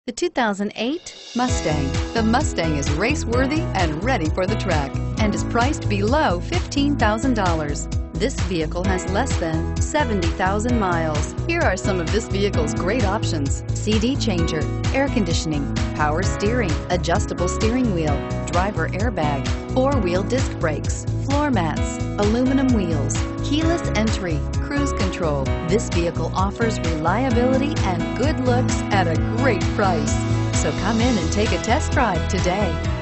The 2008 Mustang. The Mustang is race-worthy and ready for the track and is priced below $15,000. This vehicle has less than 70,000 miles. Here are some of this vehicle's great options: CD changer, air conditioning, power steering, adjustable steering wheel, driver airbag, four-wheel disc brakes, floor mats, aluminum wheels, keyless entry, cruise control. This vehicle offers reliability and good looks at a great price. So come in and take a test drive today.